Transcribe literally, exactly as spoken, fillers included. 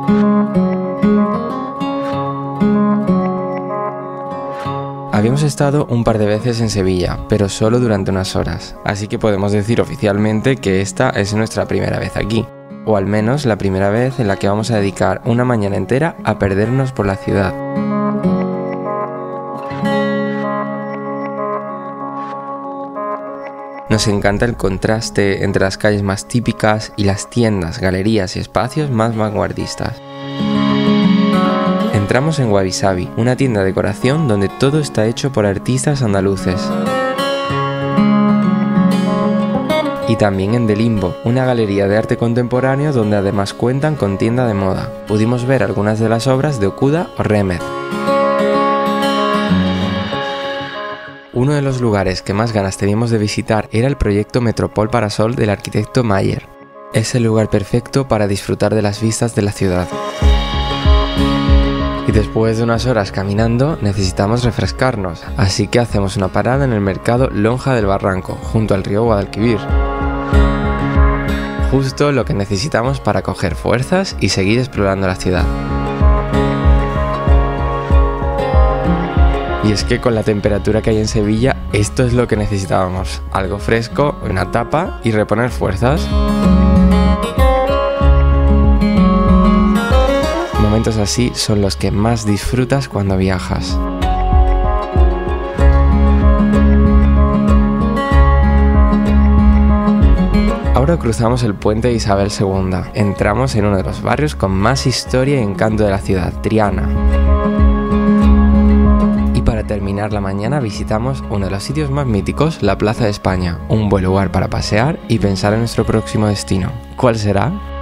Habíamos estado un par de veces en Sevilla, pero solo durante unas horas, así que podemos decir oficialmente que esta es nuestra primera vez aquí, o al menos la primera vez en la que vamos a dedicar una mañana entera a perdernos por la ciudad. Nos encanta el contraste entre las calles más típicas y las tiendas, galerías y espacios más vanguardistas. Entramos en Wabi Sabi, una tienda de decoración donde todo está hecho por artistas andaluces. Y también en The Limbo, una galería de arte contemporáneo donde además cuentan con tienda de moda. Pudimos ver algunas de las obras de Okuda o Remed. Uno de los lugares que más ganas teníamos de visitar era el proyecto Metropol Parasol del arquitecto Mayer. Es el lugar perfecto para disfrutar de las vistas de la ciudad. Y después de unas horas caminando necesitamos refrescarnos, así que hacemos una parada en el mercado Lonja del Barranco, junto al río Guadalquivir. Justo lo que necesitamos para coger fuerzas y seguir explorando la ciudad. Y es que con la temperatura que hay en Sevilla, esto es lo que necesitábamos, algo fresco, una tapa y reponer fuerzas. Momentos así son los que más disfrutas cuando viajas. Ahora cruzamos el puente de Isabel segunda. Entramos en uno de los barrios con más historia y encanto de la ciudad, Triana. Y para terminar la mañana visitamos uno de los sitios más míticos, la Plaza de España, un buen lugar para pasear y pensar en nuestro próximo destino. ¿Cuál será?